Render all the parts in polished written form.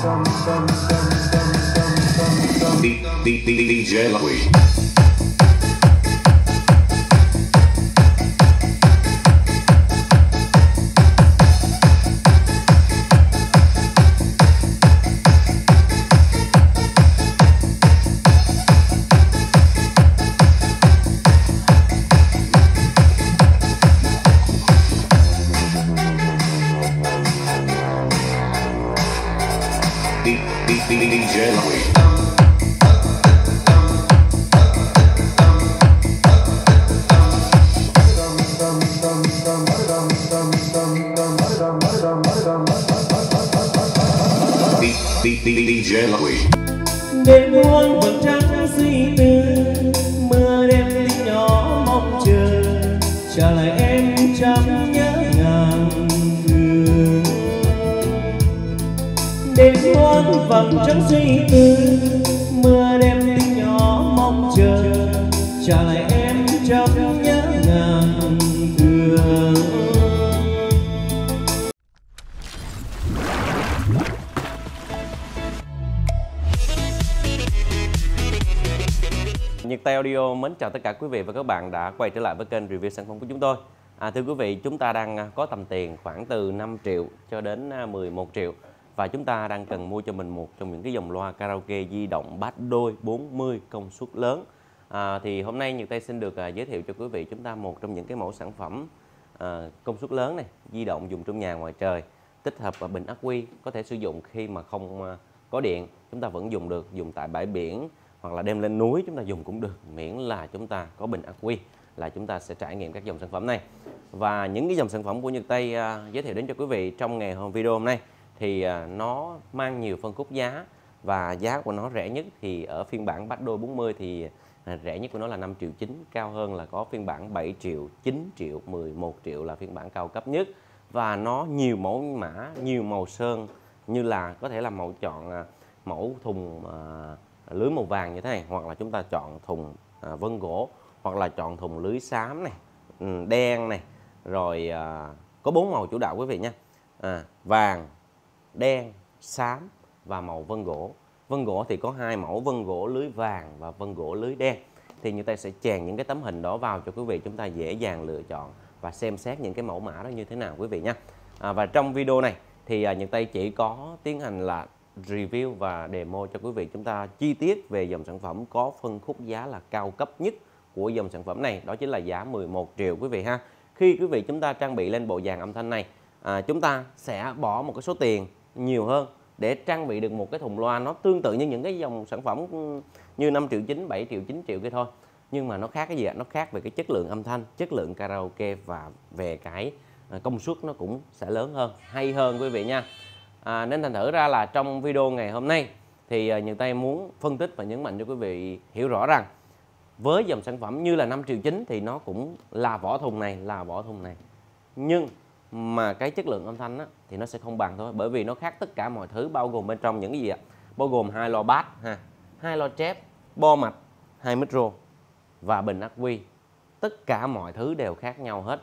DJ Louie. DJ Louie. DJ Louie. Đêm muôn vầng trăng suy tư, mưa đêm tinh nhỏ mong chờ, trả lại em trăm nhớ ngàn đường. Đêm muôn vầng trăng suy tư, mưa đêm tinh nhỏ mong chờ, trả lại em trăm nhớ ngàn đường. Nhật Tây Audio mến chào tất cả quý vị và các bạn đã quay trở lại với kênh review sản phẩm của chúng tôi. Thưa quý vị, chúng ta đang có tầm tiền khoảng từ 5 triệu cho đến 11 triệu và chúng ta đang cần mua cho mình một trong những cái dòng loa karaoke di động bass đôi 40 công suất lớn. Thì hôm nay Nhật Tây xin được giới thiệu cho quý vị chúng ta một trong những cái mẫu sản phẩm công suất lớn này, di động dùng trong nhà ngoài trời, tích hợp vào bình ắc quy, có thể sử dụng khi mà không có điện, chúng ta vẫn dùng được, dùng tại bãi biển hoặc là đem lên núi chúng ta dùng cũng được, miễn là chúng ta có bình ắc quy là chúng ta sẽ trải nghiệm các dòng sản phẩm này. Và những cái dòng sản phẩm của Nhật Tây giới thiệu đến cho quý vị trong ngày video hôm nay thì nó mang nhiều phân khúc giá và giá của nó rẻ nhất thì ở phiên bản bass đôi 40 thì rẻ nhất của nó là 5 triệu 9, cao hơn là có phiên bản 7 triệu, 9 triệu, 11 triệu là phiên bản cao cấp nhất. Và nó nhiều mẫu mã, nhiều màu sơn, như là có thể là chọn mẫu thùng lưới màu vàng như thế này, hoặc là chúng ta chọn thùng vân gỗ, hoặc là chọn thùng lưới xám này, đen này, rồi có 4 màu chủ đạo quý vị nha, vàng, đen, xám và màu vân gỗ. Vân gỗ thì có 2 mẫu, vân gỗ lưới vàng và vân gỗ lưới đen. Thì người ta sẽ chèn những cái tấm hình đó vào cho quý vị, chúng ta dễ dàng lựa chọn và xem xét những cái mẫu mã đó như thế nào quý vị nha. Và trong video này thì Nhật Tây chỉ có tiến hành là review và demo cho quý vị chúng ta chi tiết về dòng sản phẩm có phân khúc giá là cao cấp nhất của dòng sản phẩm này, đó chính là giá 11 triệu quý vị ha. Khi quý vị chúng ta trang bị lên bộ dàn âm thanh này, chúng ta sẽ bỏ một cái số tiền nhiều hơn để trang bị được một cái thùng loa nó tương tự như những cái dòng sản phẩm như 5 triệu 9, 7 triệu, 9 triệu kia thôi. Nhưng mà nó khác cái gì ạ? Nó khác về cái chất lượng âm thanh, chất lượng karaoke và về cái công suất nó cũng sẽ lớn hơn, hay hơn quý vị nha. Nên thành thử ra là trong video ngày hôm nay thì Nhật Tây muốn phân tích và nhấn mạnh cho quý vị hiểu rõ rằng với dòng sản phẩm như là 5 triệu 9 thì nó cũng là vỏ thùng này, nhưng mà cái chất lượng âm thanh thì nó sẽ không bằng thôi, bởi vì nó khác tất cả mọi thứ, bao gồm bên trong những cái gì ạ? Bao gồm 2 loa bass, 2 loa chép, bo mạch, 2 micro và bình ắc quy. Tất cả mọi thứ đều khác nhau hết,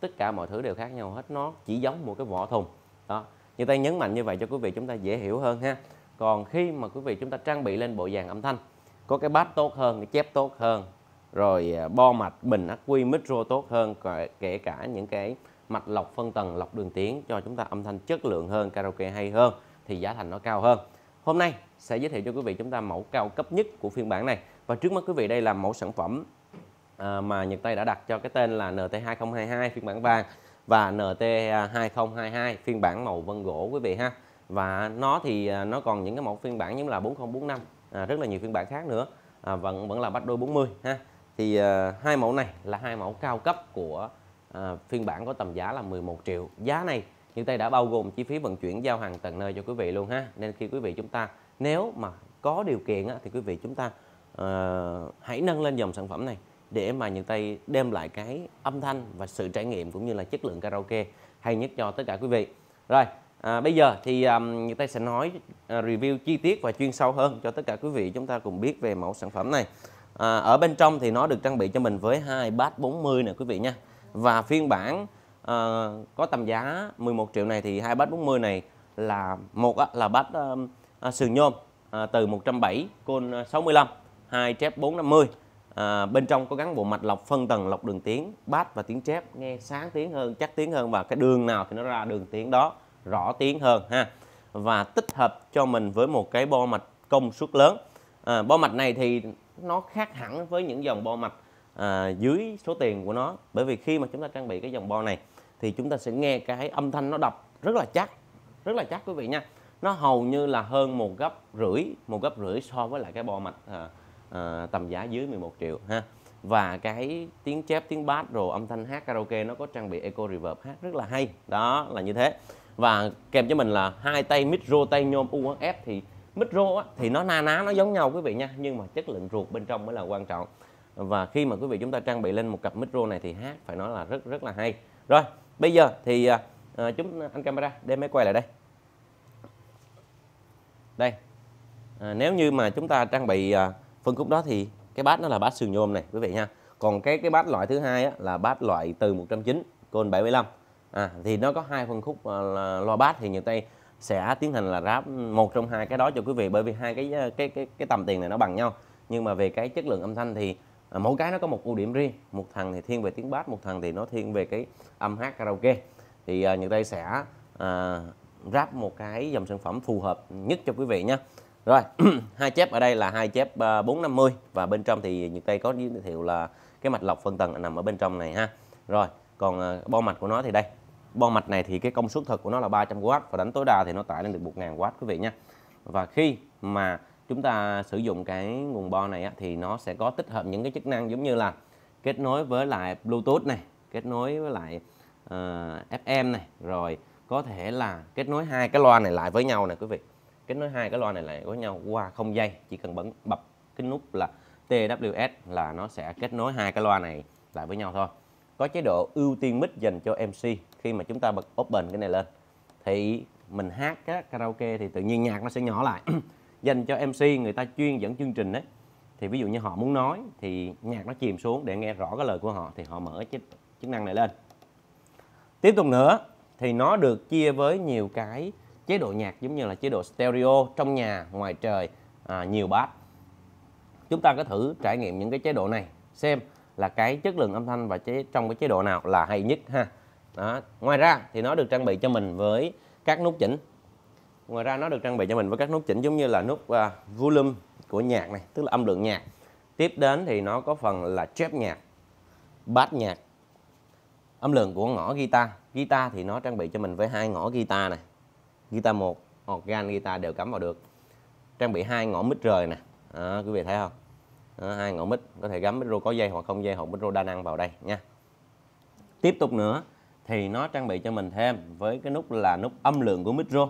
nó chỉ giống một cái vỏ thùng đó. Như Tây nhấn mạnh như vậy cho quý vị chúng ta dễ hiểu hơn ha. Còn khi mà quý vị chúng ta trang bị lên bộ dàn âm thanh, có cái bass tốt hơn, cái chép tốt hơn, rồi bo mạch, bình ắc quy, micro tốt hơn, kể cả những cái mạch lọc phân tầng, lọc đường tiếng cho chúng ta âm thanh chất lượng hơn, karaoke hay hơn thì giá thành nó cao hơn. Hôm nay sẽ giới thiệu cho quý vị chúng ta mẫu cao cấp nhất của phiên bản này. Và trước mắt quý vị đây là mẫu sản phẩm mà Nhật Tây đã đặt cho cái tên là NT2022 phiên bản vàng và NT2022 phiên bản màu vân gỗ quý vị ha. Và nó thì nó còn những cái mẫu phiên bản như là 4045, rất là nhiều phiên bản khác nữa, vẫn là bass đôi 40 ha. Thì hai mẫu này là hai mẫu cao cấp của phiên bản có tầm giá là 11 triệu. Giá này Nhật Tây đã bao gồm chi phí vận chuyển giao hàng tận nơi cho quý vị luôn ha. Nên khi quý vị chúng ta nếu mà có điều kiện thì quý vị chúng ta hãy nâng lên dòng sản phẩm này để mà Nhật Tây đem lại cái âm thanh và sự trải nghiệm cũng như là chất lượng karaoke hay nhất cho tất cả quý vị. Rồi, bây giờ thì Nhật Tây sẽ nói review chi tiết và chuyên sâu hơn cho tất cả quý vị chúng ta cùng biết về mẫu sản phẩm này. Ở bên trong thì nó được trang bị cho mình với 2 bass 40 nè quý vị nha. Và phiên bản có tầm giá 11 triệu này thì 2 bass 40 này là một là bass sườn nhôm từ 170 côn 65, 2 chép 450. Bên trong có gắn bộ mạch lọc phân tầng, lọc đường tiếng, bass và tiếng chép, nghe sáng tiếng hơn, chắc tiếng hơn, và cái đường nào thì nó ra đường tiếng đó, rõ tiếng hơn ha. Và tích hợp cho mình với một cái bo mạch công suất lớn. Bo mạch này thì nó khác hẳn với những dòng bo mạch dưới số tiền của nó, bởi vì khi mà chúng ta trang bị cái dòng bo này thì chúng ta sẽ nghe cái âm thanh nó đập rất là chắc quý vị nha. Nó hầu như là hơn một gấp rưỡi so với lại cái bo mạch tầm giá dưới 11 triệu ha. Và cái tiếng chép, tiếng bass rồi âm thanh hát karaoke nó có trang bị echo reverb, hát rất là hay. Đó là như thế. Và kèm cho mình là 2 tay micro tay nhôm UHF. Thì micro thì nó na ná, nó giống nhau quý vị nha, nhưng mà chất lượng ruột bên trong mới là quan trọng. Và khi mà quý vị chúng ta trang bị lên một cặp micro này thì hát phải nói là rất là hay. Rồi bây giờ thì anh camera đem máy quay lại đây. Đây, nếu như mà chúng ta trang bị phân khúc đó thì cái bass nó là bass sườn nhôm này quý vị nha. Còn cái bass loại thứ hai là bass loại từ 190 côn 75. Thì nó có hai phân khúc loa bass, thì nhiều tay sẽ tiến hành là ráp một trong hai cái đó cho quý vị, bởi vì hai cái tầm tiền này nó bằng nhau. Nhưng mà về cái chất lượng âm thanh thì mỗi cái nó có một ưu điểm riêng. Một thằng thì thiên về tiếng bass, một thằng thì nó thiên về cái âm hát karaoke. Thì nhiều tay sẽ ráp một cái dòng sản phẩm phù hợp nhất cho quý vị nhé. Rồi, hai chép ở đây là hai chép 450, và bên trong thì Nhật Tây có giới thiệu là cái mạch lọc phân tầng nằm ở bên trong này ha. Rồi, còn bo mạch của nó thì đây. Bo mạch này thì cái công suất thật của nó là 300W, và đánh tối đa thì nó tải lên được 1000W quý vị nha. Và khi mà chúng ta sử dụng cái nguồn bo này thì nó sẽ có tích hợp những cái chức năng giống như là kết nối với lại Bluetooth này, kết nối với lại FM này, rồi có thể là kết nối hai cái loa này lại với nhau này quý vị. Kết nối hai cái loa này lại với nhau qua không dây, chỉ cần bập cái nút là TWS là nó sẽ kết nối hai cái loa này lại với nhau thôi. Có chế độ ưu tiên mic dành cho MC. Khi mà chúng ta bật open cái này lên thì mình hát karaoke thì tự nhiên nhạc nó sẽ nhỏ lại. Dành cho MC, người ta chuyên dẫn chương trình đấy, thì ví dụ như họ muốn nói thì nhạc nó chìm xuống để nghe rõ cái lời của họ, thì họ mở chức năng này lên. Tiếp tục nữa thì nó được chia với nhiều cái chế độ nhạc, giống như là chế độ stereo, trong nhà, ngoài trời, nhiều bass. Chúng ta có thử trải nghiệm những cái chế độ này xem là cái chất lượng âm thanh và trong cái chế độ nào là hay nhất ha. Đó. Ngoài ra thì nó được trang bị cho mình với các nút chỉnh. Giống như là nút volume của nhạc này, tức là âm lượng nhạc. Tiếp đến thì nó có phần là chép nhạc, bass nhạc, âm lượng của ngõ guitar. Guitar thì nó trang bị cho mình với hai ngõ guitar này. Guitar 1, organ, guitar đều cắm vào được. Trang bị hai ngõ mic rời nè. Quý vị thấy không? Hai ngõ mic, có thể gắm micro có dây hoặc không dây, hoặc micro đa năng vào đây nha. Tiếp tục nữa thì nó trang bị cho mình thêm với cái nút là nút âm lượng của micro.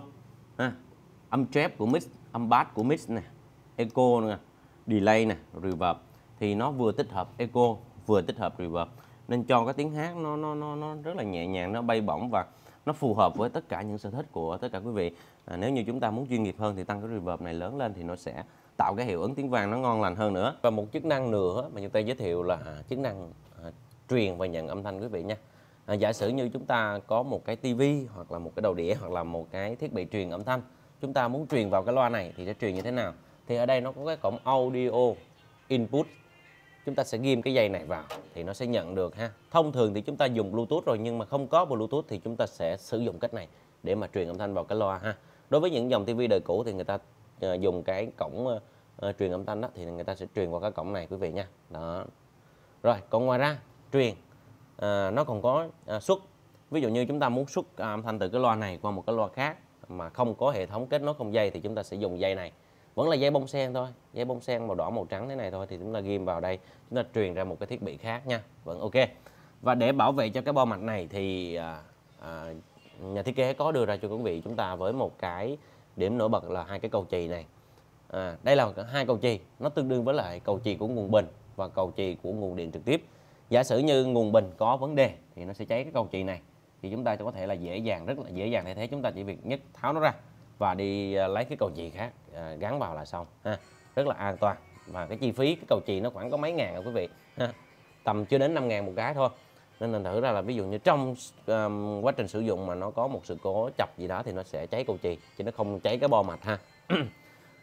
Âm trap của mic, âm bass của mic nè, echo nè, delay nè, reverb. Thì nó vừa tích hợp echo, vừa tích hợp reverb, nên cho cái tiếng hát nó rất là nhẹ nhàng, nó bay bổng và nó phù hợp với tất cả những sở thích của tất cả quý vị. Nếu như chúng ta muốn chuyên nghiệp hơn thì tăng cái reverb này lớn lên thì nó sẽ tạo cái hiệu ứng tiếng vang nó ngon lành hơn nữa. Và một chức năng nữa mà chúng ta giới thiệu là chức năng truyền và nhận âm thanh quý vị nha. Giả sử như chúng ta có một cái tivi hoặc là một cái đầu đĩa hoặc là một cái thiết bị truyền âm thanh, chúng ta muốn truyền vào cái loa này thì sẽ truyền như thế nào? Thì ở đây nó có cái cổng audio input. Chúng ta sẽ ghim cái dây này vào thì nó sẽ nhận được ha. Thông thường thì chúng ta dùng Bluetooth rồi, nhưng mà không có Bluetooth thì chúng ta sẽ sử dụng cách này để mà truyền âm thanh vào cái loa ha. Đối với những dòng TV đời cũ thì người ta dùng cái cổng truyền âm thanh đó, thì người ta sẽ truyền qua cái cổng này quý vị nha. Đó. Rồi, còn ngoài ra truyền nó còn có xuất. Ví dụ như chúng ta muốn xuất âm thanh từ cái loa này qua một cái loa khác mà không có hệ thống kết nối không dây thì chúng ta sẽ dùng dây này. Vẫn là dây bông sen thôi, dây bông sen màu đỏ màu trắng thế này thôi, thì chúng ta ghim vào đây, chúng ta truyền ra một cái thiết bị khác nha, vẫn ok. Và để bảo vệ cho cái bo mạch này thì nhà thiết kế có đưa ra cho quý vị chúng ta với một cái điểm nổi bật là hai cái cầu chì này. Đây là hai cầu chì, nó tương đương với lại cầu chì của nguồn bình và cầu chì của nguồn điện trực tiếp. Giả sử như nguồn bình có vấn đề thì nó sẽ cháy cái cầu chì này, thì chúng ta có thể là rất là dễ dàng thay thế. Chúng ta chỉ việc nhấc tháo nó ra và đi lấy cái cầu chì khác gắn vào là xong ha. Rất là an toàn, và cái chi phí cái cầu chì nó khoảng có mấy ngàn quý vị ha. Tầm chưa đến 5.000 một cái thôi. Nên thành thử ra là ví dụ như trong quá trình sử dụng mà nó có một sự cố chập gì đó thì nó sẽ cháy cầu chì chứ nó không cháy cái bo mạch ha.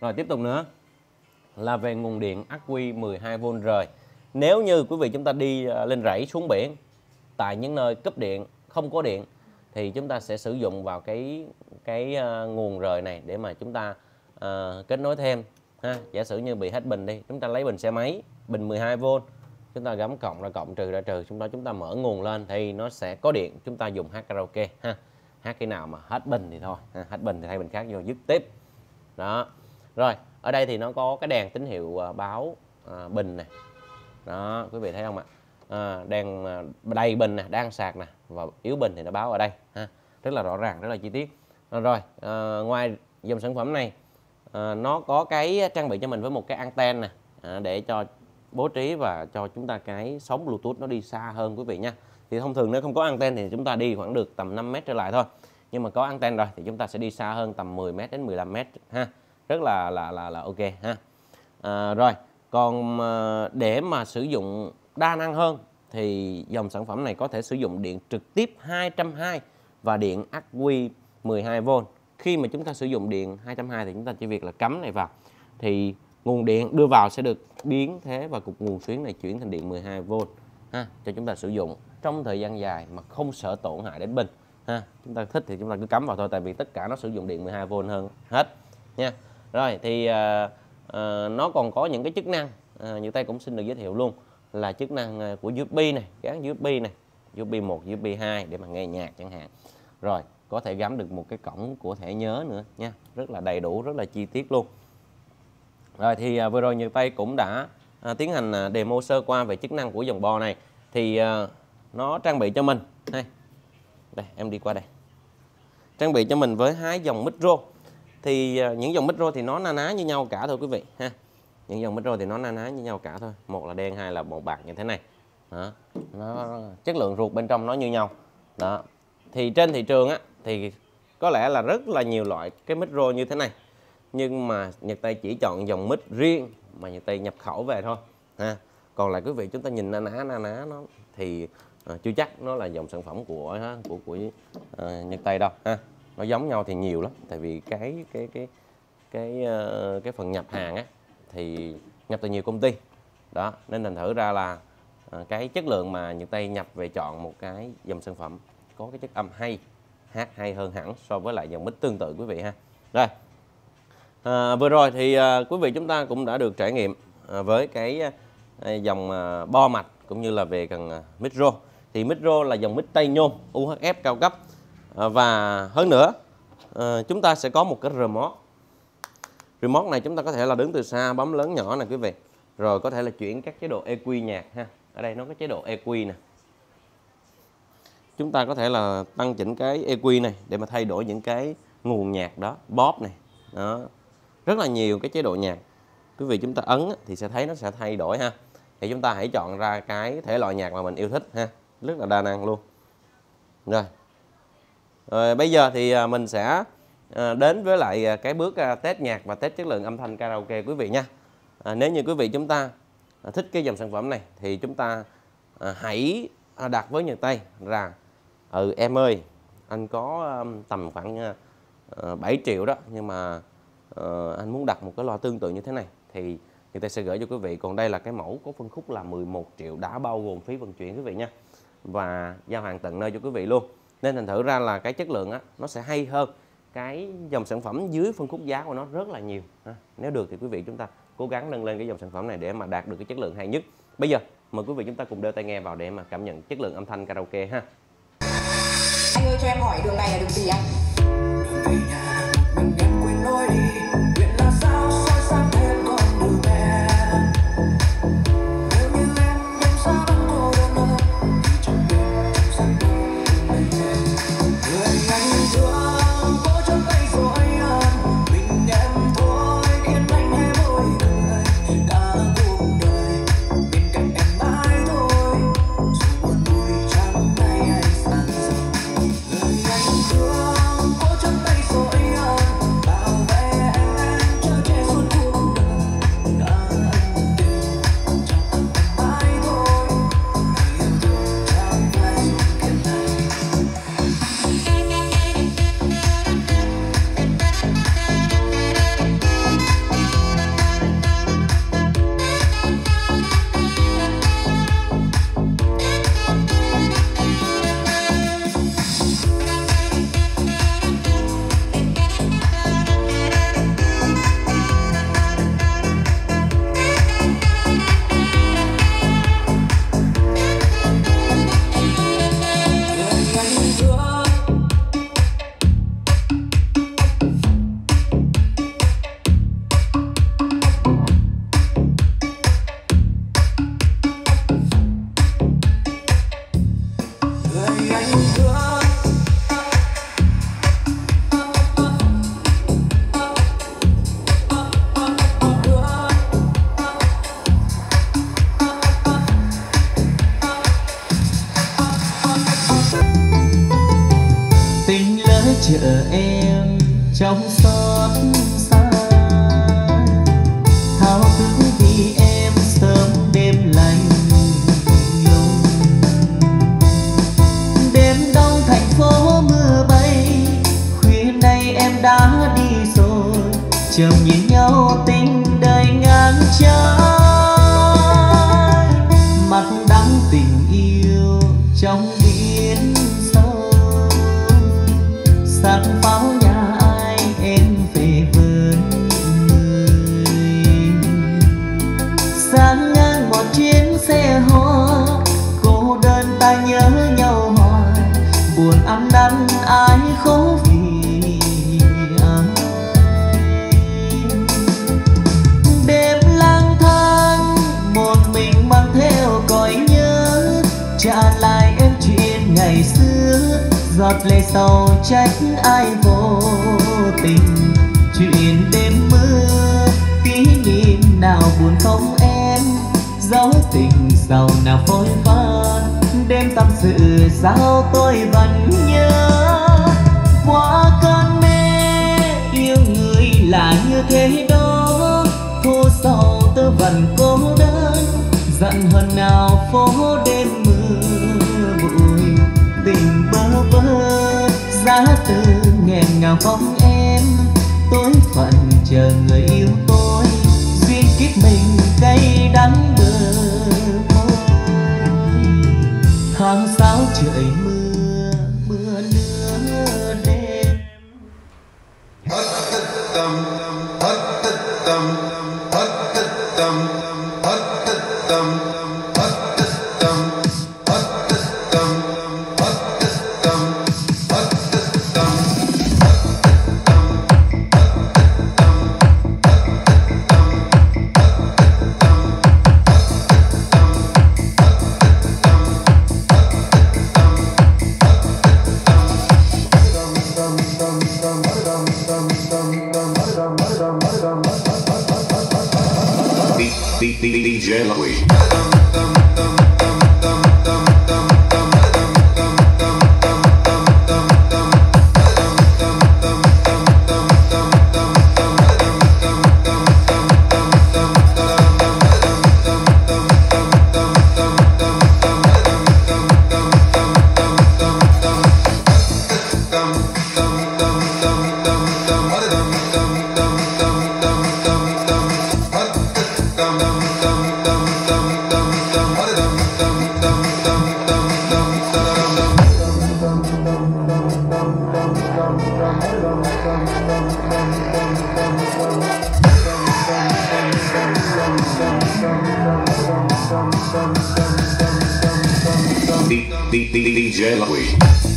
Rồi tiếp tục nữa là về nguồn điện ắc quy 12V rời. Nếu như quý vị chúng ta đi lên rẫy xuống biển tại những nơi cúp điện, không có điện, thì chúng ta sẽ sử dụng vào cái nguồn rời này để mà chúng ta kết nối thêm ha. Giả sử như bị hết bình đi, chúng ta lấy bình xe máy, bình 12V, chúng ta gắm cộng ra cộng, trừ ra trừ, chúng ta mở nguồn lên thì nó sẽ có điện, chúng ta dùng hát karaoke ha. Hát khi nào mà hết bình thì thôi ha. Hết bình thì thay bình khác vô dứt tiếp đó. Rồi ở đây thì nó có cái đèn tín hiệu báo bình này đó, quý vị thấy không ạ? Đèn đầy bình nè, đang sạc nè, và yếu bình thì nó báo ở đây ha. Rất là rõ ràng, rất là chi tiết. Rồi ngoài dòng sản phẩm này nó có cái trang bị cho mình với một cái anten nè, để cho bố trí và cho chúng ta cái sóng Bluetooth nó đi xa hơn quý vị nha. Thì thông thường nếu không có anten thì chúng ta đi khoảng được tầm 5 mét trở lại thôi, nhưng mà có anten rồi thì chúng ta sẽ đi xa hơn tầm 10 mét đến 15 mét ha. Rất là ok ha. Rồi còn để mà sử dụng đa năng hơn thì dòng sản phẩm này có thể sử dụng điện trực tiếp 220 và điện ắc quy 12V. Khi mà chúng ta sử dụng điện 220 thì chúng ta chỉ việc là cắm này vào thì nguồn điện đưa vào sẽ được biến thế và cục nguồn xuyến này chuyển thành điện 12V ha, cho chúng ta sử dụng trong thời gian dài mà không sợ tổn hại đến pin ha. Chúng ta thích thì chúng ta cứ cắm vào thôi, tại vì tất cả nó sử dụng điện 12V hơn hết nha. Rồi thì nó còn có những cái chức năng như tay cũng xin được giới thiệu luôn, là chức năng của USB này, gắn USB này, USB 1, USB 2 để mà nghe nhạc chẳng hạn. Rồi có thể gắn được một cái cổng của thẻ nhớ nữa nha, rất là đầy đủ, rất là chi tiết luôn. Rồi thì vừa rồi Nhật Tây cũng đã tiến hành demo sơ qua về chức năng của dòng bo này. Thì nó trang bị cho mình đây, em đi qua đây, trang bị cho mình với 2 dòng micro. Thì những dòng micro thì nó na ná như nhau cả thôi quý vị ha. Những dòng micro thì nó na ná như nhau cả thôi, một là đen, hai là màu bạc như thế này đó. Nó chất lượng ruột bên trong nó như nhau đó. Thì trên thị trường á thì có lẽ là rất là nhiều loại cái micro như thế này, nhưng mà Nhật Tây chỉ chọn dòng mic riêng mà Nhật Tây nhập khẩu về thôi ha. Còn lại quý vị chúng ta nhìn na ná nó thì chưa chắc nó là dòng sản phẩm của Nhật Tây đâu ha. Nó giống nhau thì nhiều lắm, tại vì cái phần nhập hàng á thì nhập từ nhiều công ty đó, nên thành thử ra là cái chất lượng mà Nhật Tây nhập về chọn một cái dòng sản phẩm có cái chất âm hay, hát hay hơn hẳn so với lại dòng mic tương tự quý vị ha. Rồi vừa rồi thì quý vị chúng ta cũng đã được trải nghiệm với cái dòng bo mạch cũng như là về cần micro. Thì micro là dòng mic tay nhôm UHF cao cấp, và hơn nữa chúng ta sẽ có một cái remote. Remote này chúng ta có thể là đứng từ xa bấm lớn nhỏ này quý vị, rồi có thể là chuyển các chế độ EQ nhạc ha. Ở đây nó có chế độ EQ nè, chúng ta có thể là tăng chỉnh cái EQ này để mà thay đổi những cái nguồn nhạc đó, pop này đó, rất là nhiều cái chế độ nhạc. Quý vị chúng ta ấn thì sẽ thấy nó sẽ thay đổi ha. Thì chúng ta hãy chọn ra cái thể loại nhạc mà mình yêu thích ha, rất là đa năng luôn. Rồi bây giờ thì mình sẽ đến với lại cái bước test nhạc và test chất lượng âm thanh karaoke quý vị nha. Nếu như quý vị chúng ta thích cái dòng sản phẩm này thì chúng ta hãy đặt với Nhật Tây rằng em ơi, anh có tầm khoảng 7 triệu đó, nhưng mà anh muốn đặt một cái loa tương tự như thế này thì Nhật Tây sẽ gửi cho quý vị. Còn đây là cái mẫu có phân khúc là 11 triệu đã bao gồm phí vận chuyển quý vị nha, và giao hàng tận nơi cho quý vị luôn. Nên thành thử ra là cái chất lượng á nó sẽ hay hơn cái dòng sản phẩm dưới phân khúc giá của nó rất là nhiều ha. Nếu được thì quý vị chúng ta cố gắng nâng lên cái dòng sản phẩm này để mà đạt được cái chất lượng hay nhất. Bây giờ mời quý vị chúng ta cùng đeo tai nghe vào để mà cảm nhận chất lượng âm thanh karaoke ha. Anh ơi cho em hỏi đường này là đường gì anh? Đường về nhà mình đem quên lối đi, nguyện là sao soi sáng thêm con đường em. Nếu như em đêm xa vẫn cô đơn hơn thì trong đêm trong giấc mơ người anh thương vỗ chân tay rồi ơn mình em thôi khiến anh hay mỗi người cả cuộc đời bên cạnh em mãi thôi, dù buồn vui trong ngày hay sáng giờ người anh thương vỗ chân tay rồi ơn bảo vệ chợt nhìn nhau tình đời ngang trái, mặt đắng tình yêu trong biển sâu. Sắc pháo nhà ai em về với người, sáng ngang một chuyến xe hoa, cô đơn ta nhớ nhau hoài, buồn ăn năn ai khổ vì ai. Đêm lang thang một mình mang theo cõi nhớ, trả lại em chuyện ngày xưa, giọt lệ sầu trách ai vô tình. Chuyện đêm mưa kỷ niệm nào buồn không em, dấu tình giàu nào phôi pha. Đêm tâm sự sao tôi vẫn nhớ, qua cơn mê yêu người là như thế đó. Thu sầu tôi vẫn cô đơn, giận hờn nào phố đêm mưa bụi. Tình bơ vơ giá từ nghẹn ngào không em, tôi phận chờ người yêu tôi, duyên kiếp mình cay đắng bờ môi. Tháng sáu trời mưa, mưa nửa đêm. DJ Louie. DJ Louie.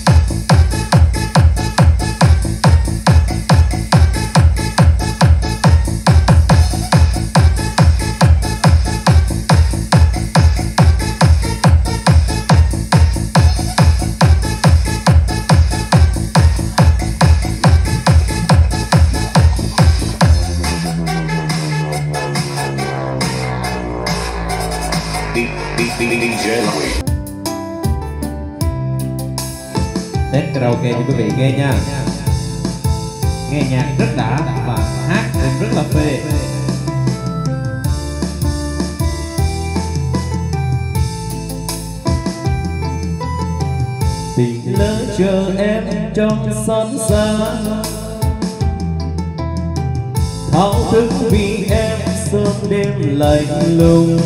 DJ Louie. Test karaoke cho quý vị nghe nha. Nghe nhạc rất đã và hát cũng rất là phê. Tình lỡ chờ em trong xót xa, thao thức vì em sớm đêm lạnh lùng.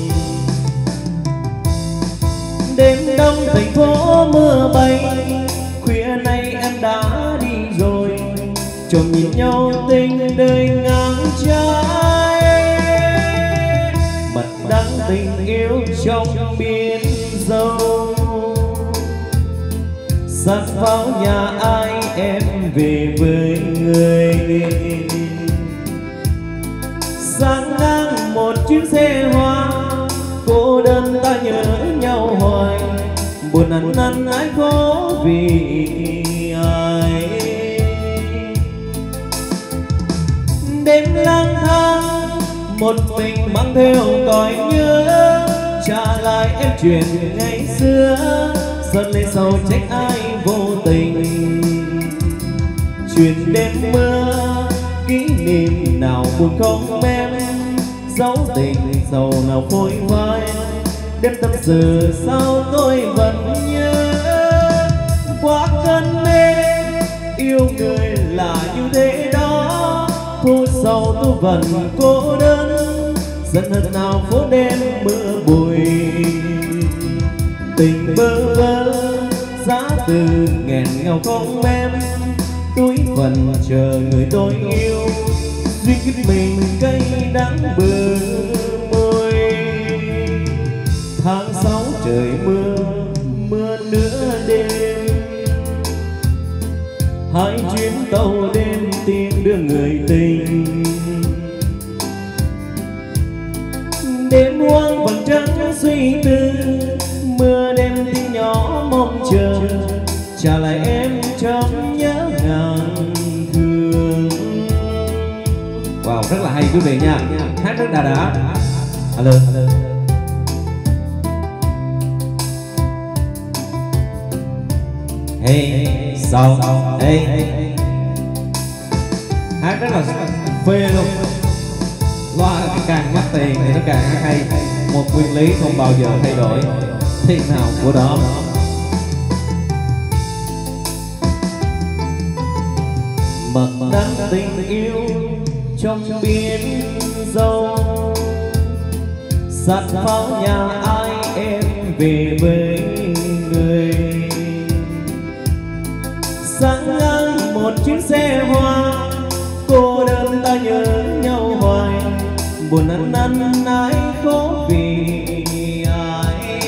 Đêm đông thành phố mưa bay, khuya nay em đã đi rồi, chồng nhìn nhau tình đời ngang trái. Mật đắng tình yêu trong biển dâu, sắc pháo nhà ai em về với người. Sáng ngang một chiếc xe hoa, cô đơn ta nhớ nhau hoài, buồn ăn năn ái khổ vì ai. Đêm lang thang một mình mang theo cõi nhớ, trả lại em chuyện ngày xưa, giận lệ sầu trách ai vô tình. Chuyện đêm mưa kỷ niệm nào buồn không em, dấu tình dầu nào phôi phai. Đêm tâm sự sao tôi vẫn nhớ, qua cơn mê yêu người là như thế đó. thu sầu tu vần cô đơn, giận hờn nào phố đêm mưa bụi. Tình bơ vơ giá từ nghẹn ngào không em, túi phần chờ người tôi yêu, duyên kiếp mình cây đắng bờ môi. Tháng 6 trời mưa, mưa nửa đêm, hai chuyến tàu đêm tìm đưa người tình. Đêm hoang vầng trăng suy tư, mưa đêm tiếng nhỏ mong chờ, trả lại em trong nhớ ngàn thương. Wow, rất là hay quý vị nha, hát rất đã. Alo. Hey, sao? Hey, hát rất là phê luôn. Loa càng mắc tiền thì nó càng hát hay. Một nguyên lý không bao giờ thay đổi, thế nào của đó. Mật đắng tình yêu trong biển dâu, sát pháo nhà ai em về với người. Sáng ngang một chuyến xe hoa, cô đơn ta nhớ nhau hoài, buồn ăn năn ái khó vì ai.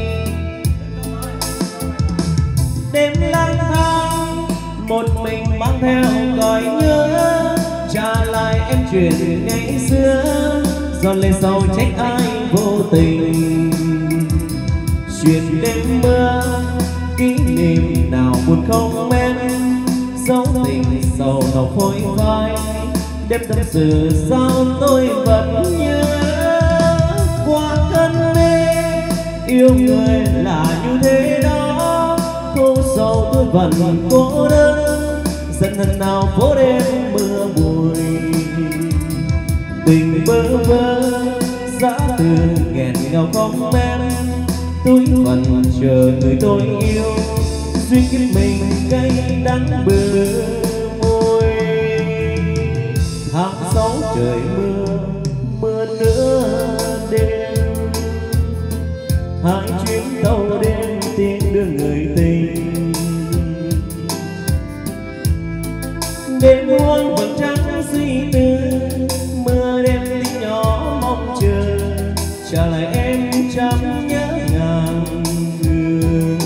Đêm lang thang một mình mang theo cõi nhớ, trả lại em chuyện ngày xưa, giọt lệ sầu trách ai vô tình. Chuyện đêm mưa kỷ niệm nào buồn không em, dấu tình sầu nào phôi phai. Đêm tâm sự sao tôi vẫn nhớ, qua cơn mê yêu người là như thế đó. Thu sầu tôi vẫn cô đơn, giận hờn nào phố đêm mưa bụi. Tình bơ vơ giá từ nghẹn ngào không em, túi phần chờ người tôi yêu, duyên kiếp mình cây đắng bờ môi. Tháng 6 trời mưa, mưa nửa đêm, hai chuyến tàu đêm tiễn đưa người tình. Đêm hoang vầng trăng suy tư, mưa đêm tiếng nhỏ mong chờ, trả lại em trăm nhớ ngàn người.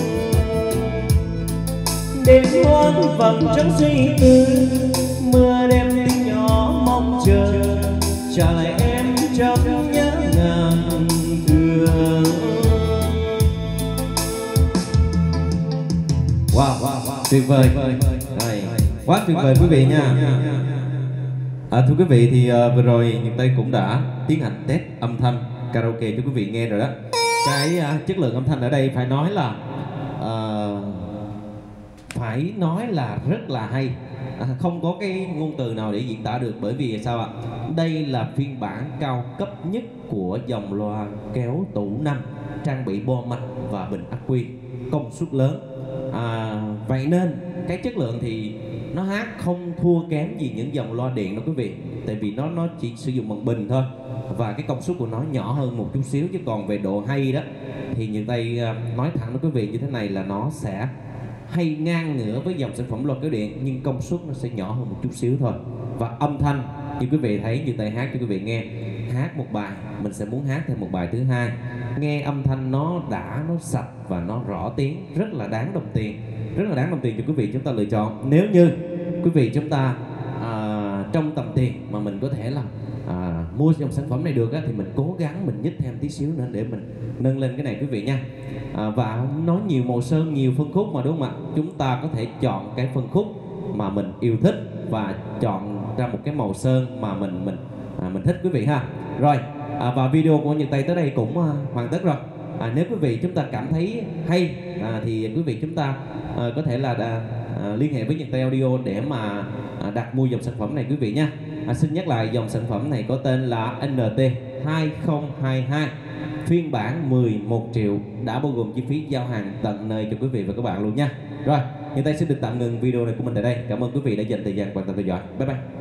Đêm hoang vầng trăng suy tư, mưa đêm tiếng nhỏ mong chờ, trả lại em trăm nhớ ngàn người. Wow, tuyệt vời, quá tuyệt vời quý vị nha. Thưa quý vị thì vừa rồi Nhật Tây cũng đã tiến hành test âm thanh karaoke cho quý vị nghe rồi đó. Cái chất lượng âm thanh ở đây phải nói là rất là hay, không có cái ngôn từ nào để diễn tả được. Bởi vì sao ạ? Đây là phiên bản cao cấp nhất của dòng loa kéo tủ 5, trang bị bo mạch và bình ắc quy, công suất lớn. Vậy nên cái chất lượng thì nó hát không thua kém gì những dòng loa điện đâu quý vị. Tại vì nó chỉ sử dụng bằng bình thôi, và cái công suất của nó nhỏ hơn một chút xíu. Chứ còn về độ hay đó thì Nhật Tây nói thẳng với quý vị như thế này là nó sẽ hay ngang ngửa với dòng sản phẩm loa kéo điện, nhưng công suất nó sẽ nhỏ hơn một chút xíu thôi. Và âm thanh như quý vị thấy Nhật Tây hát cho quý vị nghe, hát một bài mình sẽ muốn hát thêm một bài thứ hai, nghe âm thanh nó đã, nó sạch và nó rõ tiếng, rất là đáng đồng tiền, rất là đáng đồng tiền cho quý vị chúng ta lựa chọn. Nếu như quý vị chúng ta trong tầm tiền mà mình có thể là mua dòng sản phẩm này được á, thì mình cố gắng mình nhích thêm tí xíu nữa để mình nâng lên cái này quý vị nha. Và nói nhiều màu sơn, nhiều phân khúc mà, đúng không ạ? Chúng ta có thể chọn cái phân khúc mà mình yêu thích và chọn ra một cái màu sơn mà mình thích quý vị ha. Rồi, và video của Nhật Tây tới đây cũng hoàn tất rồi. Nếu quý vị chúng ta cảm thấy hay thì quý vị chúng ta có thể là liên hệ với Nhật Tây Audio để mà đặt mua dòng sản phẩm này quý vị nha. Xin nhắc lại, dòng sản phẩm này có tên là NT2022, phiên bản 11 triệu, đã bao gồm chi phí giao hàng tận nơi cho quý vị và các bạn luôn nha. Rồi, Nhật Tây xin được tạm ngừng video này của mình tại đây. Cảm ơn quý vị đã dành thời gian quan tâm theo dõi. Bye bye.